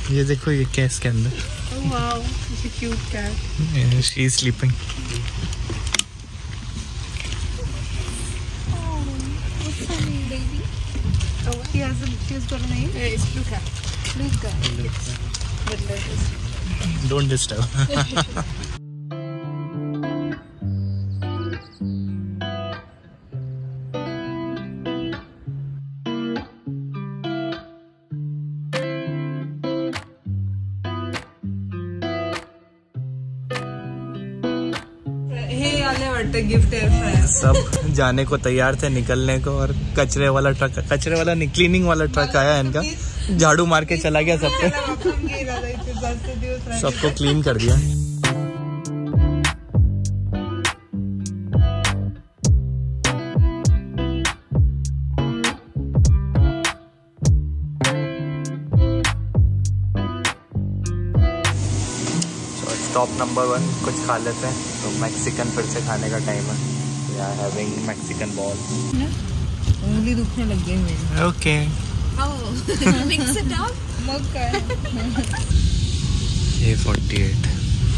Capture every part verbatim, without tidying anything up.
ये देखो ये क्या इसके अंदर। Oh wow, it's a cute cat. She is sleeping. Oh, what's her name, baby? Oh, she has a, she's got a name. Yeah, it's Luca. Luca. Luca. Don't disturb. Gift है। सब जाने को तैयार थे निकलने को, और कचरे वाला ट्रक, कचरे वाला नहीं क्लीनिंग वाला ट्रक आया इनका, झाड़ू मार के चला गया सबको, सबको क्लीन कर दिया। स्टॉप नंबर वन, कुछ खा लेते हैं। तो मैक्सिकन फिर से खाने का टाइम है। We are having Mexican bowl. उंगली दुखने लग गई मेरी। ओके। Mix it up. मक्का। A forty eight.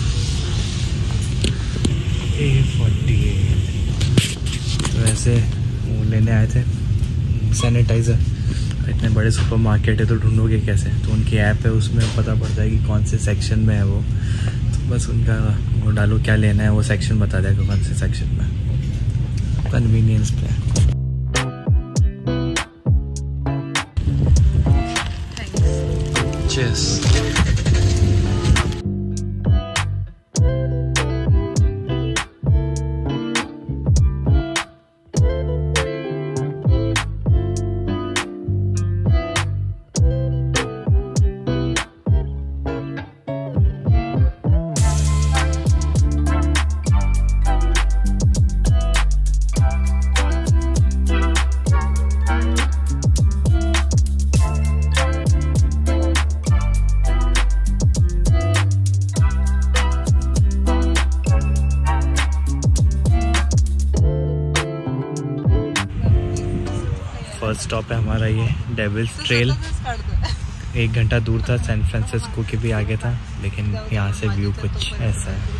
A forty eight. तो ऐसे वो लेने आए थे सैनिटाइज़र। इतने बड़े सुपरमार्केट है तो ढूंढोगे कैसे? तो उनकी ऐप है, उसमें पता पड़ जाएगी कौन से सेक्शन में है वो। बस उनका वो डालो क्या लेना है, वो सेक्शन बता देगा कौन से सेक्शन में। कन्वीनियंस पे। चीयर्स। फर्स्ट स्टॉप है हमारा ये डेविल्स ट्रेल। एक घंटा दूर था, सैन फ्रांसिस्को के भी आगे था, लेकिन यहाँ से व्यू कुछ ऐसा है।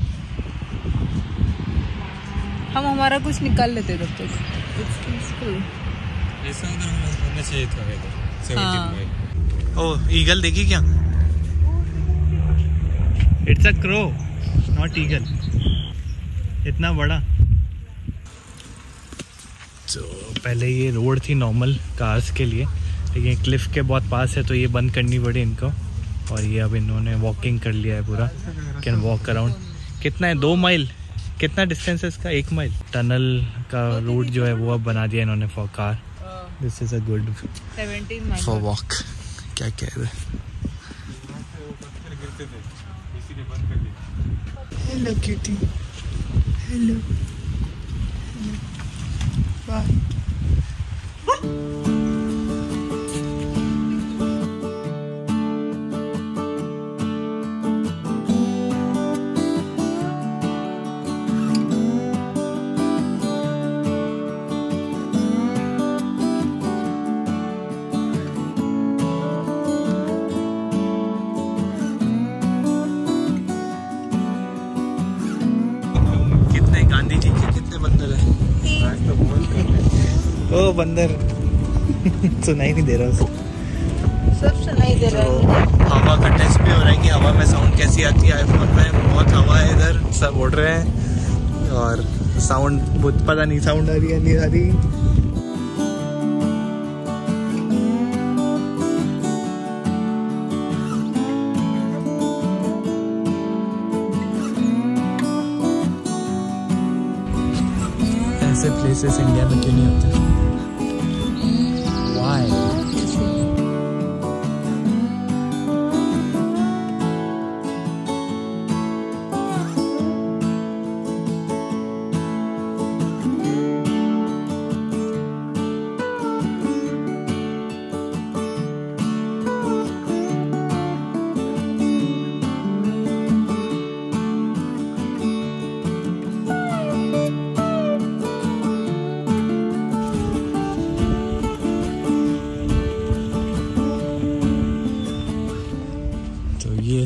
हम हमारा कुछ निकाल लेते तब तक। ओह ईगल देखी क्या? It's a crow not eagle, इतना बड़ा। तो पहले ये रोड थी नॉर्मल कार्स के लिए, लेकिन क्लिफ के बहुत पास है तो ये बंद करनी पड़ी इनको, और ये अब इन्होंने वॉकिंग कर लिया है पूरा। Can walk around. कितना है? दो माइल? कितना डिस्टेंस है इसका? एक माइल। टनल का रूट जो है वो अब बना दिया इन्होंने for car. This is a good for walk. क्या कह रहे? Hello cutie. Hello bye. कितने गांधी जी के कितने बंदर है? ओ बंदर सुनाई नहीं दे रहा उसको। सब सुनाई दे रहा है। तो हवा का टेस्ट भी हो रहा है कि हवा में साउंड कैसी आती है आईफोन में। बहुत हवा है इधर, सब उड़ रहे हैं और साउंड बहुत पता नहीं साउंड आ रही है नहीं आ रही। ऐसे प्लेसेस इंडिया में क्यों नहीं होते? Why?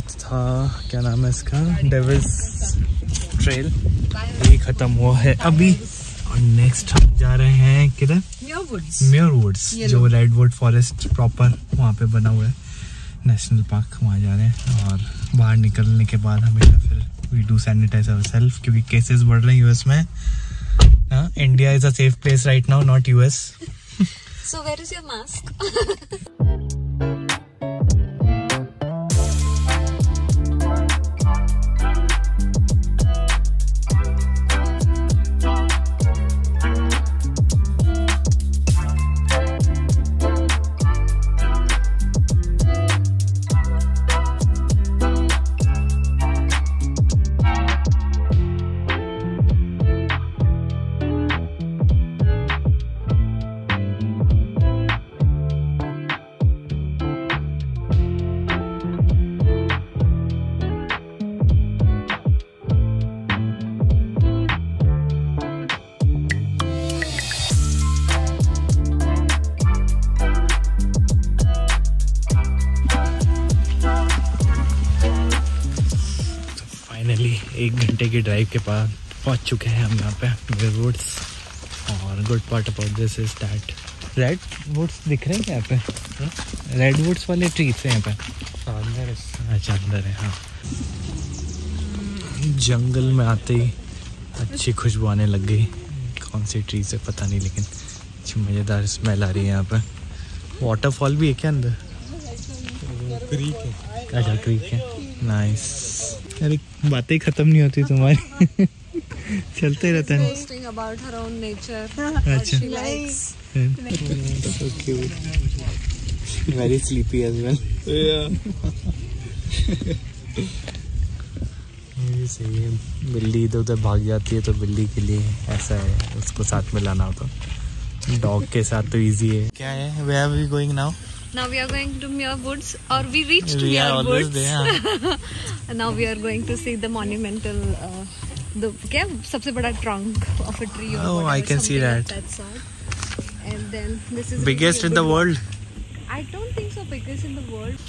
था, क्या नाम है इसका, डेविल्स ट्रेल, ये ख़त्म हुआ है अभी। और नेक्स्ट हम जा रहे हैं किधर, म्योर वुड्स, जो रेडवुड फॉरेस्ट प्रॉपर वहाँ पे बना हुआ है नेशनल पार्क, वहाँ जा रहे हैं। और बाहर निकलने के बाद हमेशा फिर वी डू सैनिटाइज आवरसेल्फ, क्योंकि केसेस बढ़ रहे हैं यूएस में। India is a safe place right now, not US. So where is your mask? एक घंटे की ड्राइव के बाद पहुंच चुके हैं हम यहाँ पे म्योर वुड्स। और good part about this is that red woods दिख रहे हैं क्या यहाँ पे, रेड वुड्स वाले ट्रीज हैं यहाँ पे अंदर है। अच्छा अंदर है, हाँ। जंगल में आते ही अच्छी खुशबू आने लग गई, कौन सी ट्रीज है पता नहीं, लेकिन अच्छी मज़ेदार स्मेल आ रही है यहाँ पे। वाटरफॉल भी है क्या अंदर, क्रीक है, अच्छा क्रीक है, नाइस। अरे बातें खत्म नहीं होती तुम्हारी। चलते रहता है। Posting about her own nature. अच्छा। She likes. So cute. Very sleepy as well. Yeah. ये सही है, बिल्ली इधर उधर भाग जाती है तो बिल्ली के लिए ऐसा है, उसको साथ में लाना हो तो। डॉग के साथ तो इजी है। क्या है, where are we going now? Now we are going to Muir Woods, or we reached We are Muir always Woods. there. And now we are going to see the monumental, uh, the क्या सबसे बड़ा trunk of a tree or Oh, whatever, I can see something that. of that sort. And then this is Biggest really in a the good- world. I don't think so. Biggest in the world.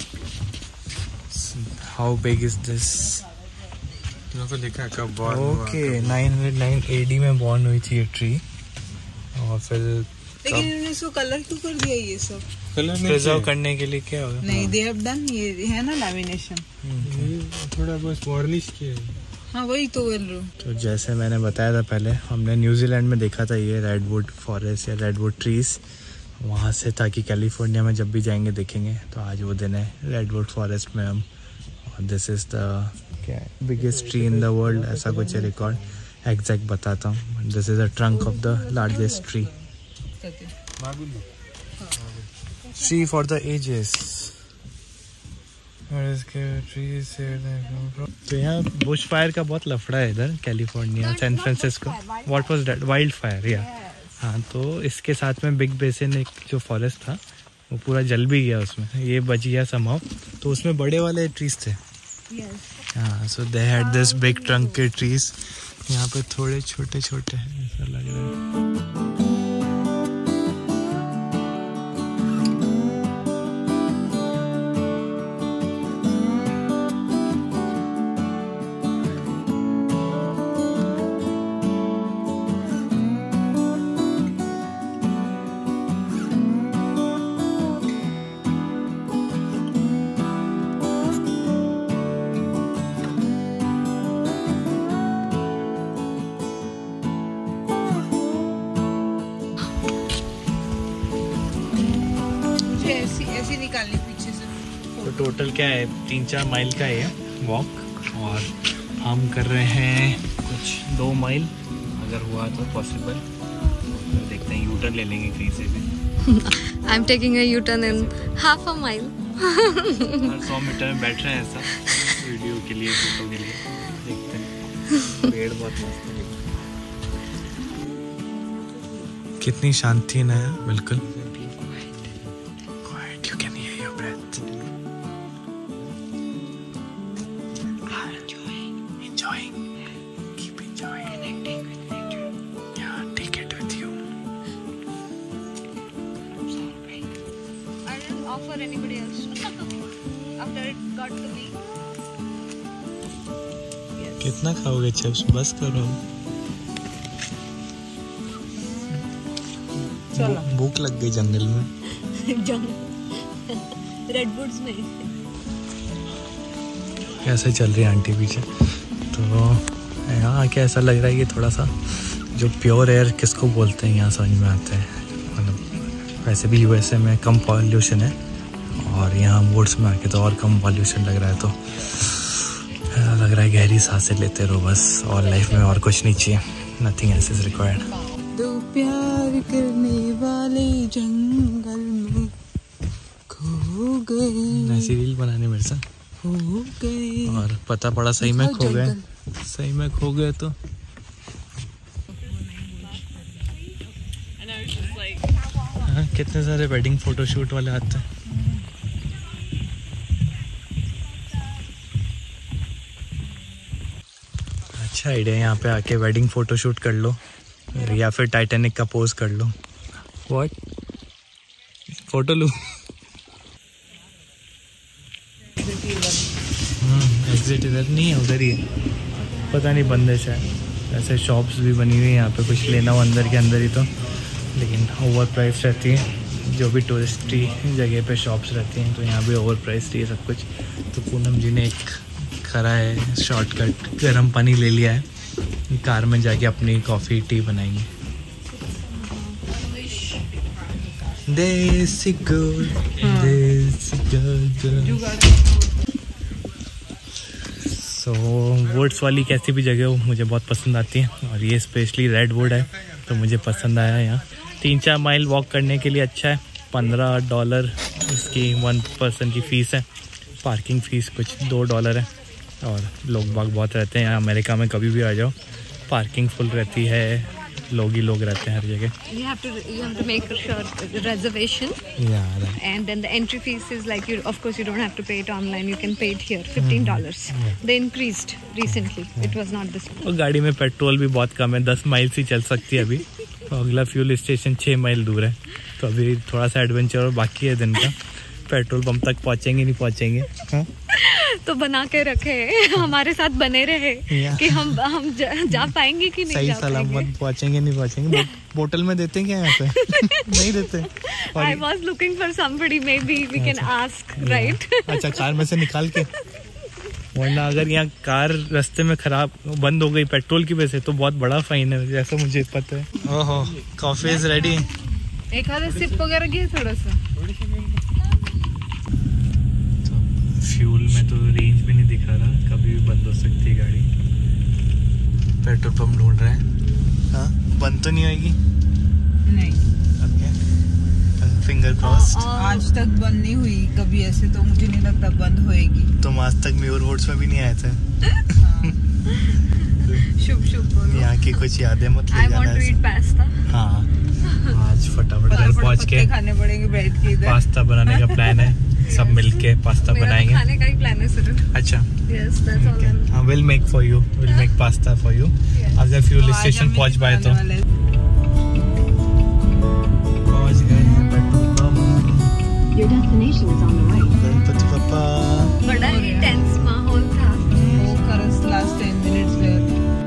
How big is this? तो लिखा है कब born हुआ। Okay, nine oh nine A D में born हुई थी ये tree, और फिर लेकिन इन्होंने इसको कलर क्यों कर दिया ये सब? कलर प्रिजर्व करने के लिए क्या होगा? नहीं, दे हैव डन, ये है ना लैमिनेशन, थोड़ा बस वार्निश किया। हाँ वही तो बोल रहा हूँ। तो जैसे मैंने बताया था पहले, हमने न्यूजीलैंड में देखा था ये रेडवुड फॉरेस्ट या रेडवुड ट्रीज, वहाँ से ताकि कैलिफोर्निया में जब भी जाएंगे देखेंगे। तो आज वो दिन है रेडवुड फॉरेस्ट में हम, और दिस इज़ द क्या biggest tree in the world, ऐसा कुछ रिकॉर्ड, एग्जैक्ट बताता हूँ। This is a trunk of the largest tree, tree for the ages. तो यहाँ बुश फायर का बहुत लफड़ा है इधर California, San Francisco. What was that, wild fire या हाँ। तो इसके साथ में बिग बेसिन एक जो फॉरेस्ट था वो पूरा जल भी गया, उसमें ये बच गया समहाउ। तो उसमें बड़े वाले ट्रीज थे, हाँ। So they had this big trunk के ट्रीज, यहाँ पे थोड़े छोटे छोटे हैं, ऐसा लग रहा है। ऐसी ऐसी निकालनी पीछे से। तो टोटल क्या है, तीन चार माइल का है वॉक, और हम कर रहे हैं कुछ दो माइल, अगर हुआ तो पॉसिबल। तो देखते हैं, यू टर्न ले लेंगे कहीं से भी। I'm taking a U-turn in half a mile. हर सौ मीटर में बैठ रहे हैं ऐसा, वीडियो के लिए, फोटो के लिए। देखते हैं, पेड़ बहुत मस्त है, कितनी शांति ना है, बिल्कुल quiet, you can hear your breath. Enjoying, enjoying, keep enjoying. Connecting with nature. Yeah, take it with you. I didn't offer anybody else after it got to me. कितना खाओगे चिप्स? बस करो। चलो भूख लग गई जंगल में। रेडवुड्स में कैसे चल रही है आंटी पीछे। तो यहाँ आके ऐसा लग रहा है कि थोड़ा सा जो प्योर एयर किसको बोलते हैं यहाँ समझ में आता है। मतलब वैसे भी यूएसए में कम पॉल्यूशन है और यहाँ वुड्स में आके तो और कम पॉल्यूशन लग रहा है। तो लग रहा है गहरी सांसें लेते रहो बस, और लाइफ में और कुछ नहीं चाहिए। Nothing else is required. दो प्यार करने वाले जंगल में खो गए। ऐसी रील बनाने मेरे साथ खो गए और पता पड़ा सही में खो गए। सही में खो गए तो हाँ, कितने सारे वेडिंग फोटोशूट वाले आते हैं। अच्छा आइडिया, यहाँ पे आके वेडिंग फोटोशूट कर लो या फिर टाइटैनिक का पोज कर लो। व्हाट फोटो लूँ? एग्जिट इधर नहीं है, उधर ही है। पता नहीं बंदिश है। ऐसे शॉप्स भी बनी हुई है यहाँ पे, कुछ लेना हो अंदर के अंदर ही तो, लेकिन ओवर प्राइस रहती है। जो भी टूरिस्टी जगह पे शॉप्स रहती हैं तो यहाँ भी ओवर प्राइस है सब कुछ। तो पूनम जी ने एक खरा है शॉर्टकट, गर्म पानी ले लिया है, कार में जाके अपनी कॉफ़ी टी बनाएंगे। देसी गुड़, देसी गुड़। सो वुड्स वाली कैसी भी जगह हो मुझे बहुत पसंद आती है, और ये स्पेशली रेड वुड है तो मुझे पसंद आया। यहाँ तीन चार माइल वॉक करने के लिए अच्छा है। पंद्रह डॉलर इसकी वन पर्सन की फ़ीस है। पार्किंग फ़ीस कुछ दो डॉलर है, और लोग बाग बहुत रहते हैं यहाँ। अमेरिका में कभी भी आ जाओ पार्किंग फुल रहती है, लोग ही लोग रहते हैं हर जगह। you have to you have to make a sure reservation Yeah, right. and then the entry fees is like you of course you don't have to pay it online, you can pay it here fifteen dollars. They increased recently. It was not this much. और गाड़ी में petrol भी बहुत कम है, दस mile से चल सकती है अभी। तो अगला फ्यूल स्टेशन छः माइल दूर है, तो अभी थोड़ा सा एडवेंचर और बाकी है दिन का। पेट्रोल पंप तक पहुँचेंगे नहीं पहुँचेंगे हाँ? तो बना के रखे हमारे साथ बने रहे कि हम हम जा, जा पाएंगे कि नहीं सही जा सलामत पाएंगे। पहुँचेंगे नहीं पहुँचेंगे। बो- बोतल में देते हैं क्या यहाँ पे? नहीं देते। और I was looking for somebody, maybe we can ask, right? अच्छा, कार में से निकाल के, वरना अगर यहाँ कार रास्ते में खराब बंद हो गई पेट्रोल की वजह से तो बहुत बड़ा फाइन है, जैसा मुझे पता है। ओहो, कॉफी इज रेडी। एक आधा सिप वगैरह किया थोड़ा सा। फ्यूल में तो रेंज भी नहीं दिखा रहा, कभी भी बंद हो सकती है गाड़ी। पेट्रोल पंप ढूंढ रहे हैं। हाँ, बंद तो नहीं होगी। नहीं, ओके, फिंगर क्रॉस्ड। आज तक बंद नहीं हुई कभी ऐसे, तो मुझे नहीं लगता बंद होएगी। तुम आज तक म्यूर वुड्स में भी नहीं आए थे। शुभ शुभ बोलो। यहाँ की कुछ यादें मत ले I जाना want to ऐसे। eat pasta. हाँ, आज फटाफट घर फटाफट पहुँच के पत्ते खाने पड़ेंगे बैठ के इधर। पास्ता बनाने का प्लान है। सब मिलके पास्ता मेरा बनाएंगे। खाने का ही प्लान है सिर्फ। अच्छा, Yes, that's all. I'm- हाँ, will make for you, will make pasta for you. अगर फ्यूल तो आज स्टेशन हम पहुँच पाए तो। बनाने वाले हैं। पहुँच गए हैं petrol pump. Your destination is on the way. Ganpati Bappa. बड़ा ही टेंस माहौल था। Oh, Karan's last ten minutes there.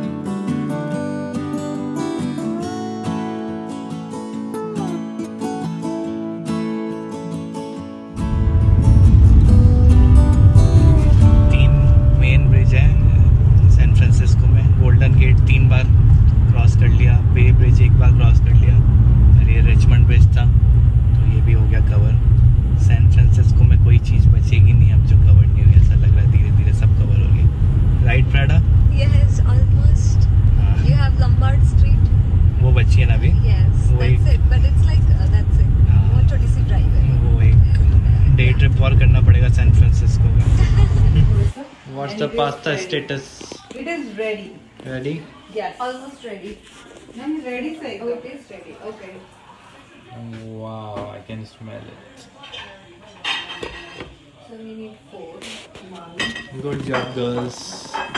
तीन मेन ब्रिज है सैन फ्रांसिस्को में। गोल्डन गेट तीन बार क्रॉस कर लिया, बे ब्रिज एक बार क्रॉस कर लिया, और ये रिचमंड ब्रिज था, तो ये भी हो गया कवर। सैन फ्रांसिस्को में कोई चीज़ बचेगी नहीं अब जो कवर नहीं हुई, ऐसा लग रहा है धीरे धीरे सब कवर हो गया। Right Prada? Yes, almost. You have Lombard Street. वो बची है ना अभी। Yes, वो that's एक- it. But it's like uh, that's it. हाँ। बहुत छोटी सी ड्राइव है। वो एक डे ट्रिप और करना पड़ेगा सैन फ्रांसिस्को का। What's the pasta status? It is ready. Ready? Yes. Almost ready. I'm ready, sir. Oh, it is ready. Okay. Wow, I can smell it. So we need four. Good job, girls.